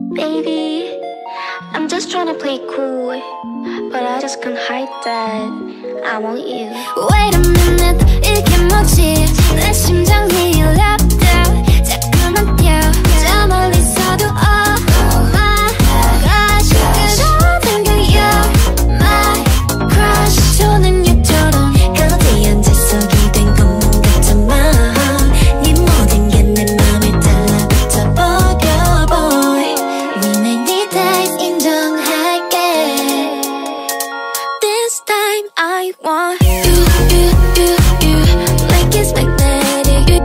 Baby, I'm just trying to play cool, but I just can't hide that I want you. Wait a minute, 이게 뭐지? 내 심장이 열렸다. 자꾸만 뛰어 저 멀리서도 oh my gosh 그러는 게 you're my crush. 조는 유처럼 멜로디 한 자석이 된 것만 같지만 네 모든 게 내 맘에 달라붙어 버려 boy. We may need days 인정할게. This time I want you like it's magnetic.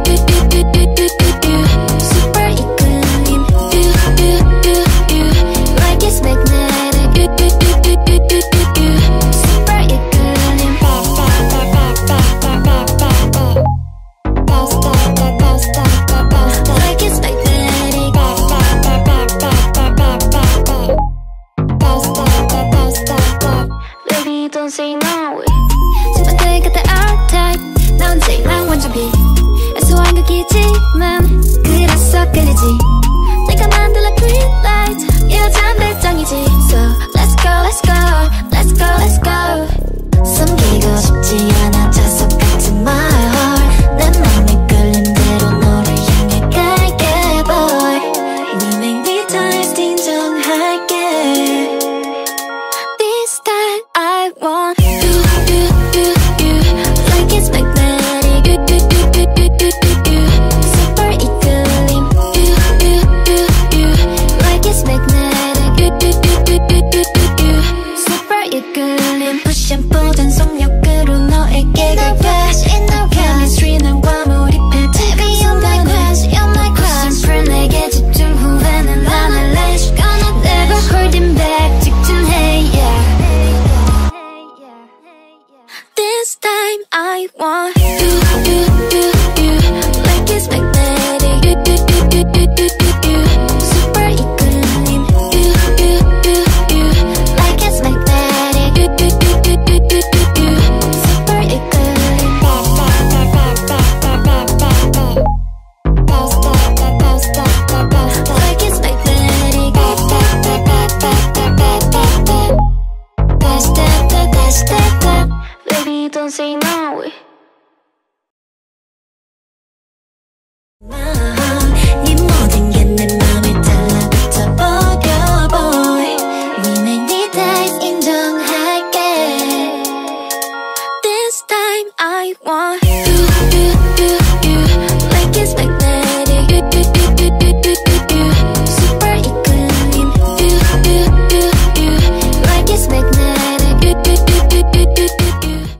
Super equilibrium. Like it's magnetic. Super equilibrium. Like it's magnetic. Baby, don't say no. 진짜 내가 다 our type. 넌 제일 완전 B. 애소한 극이지만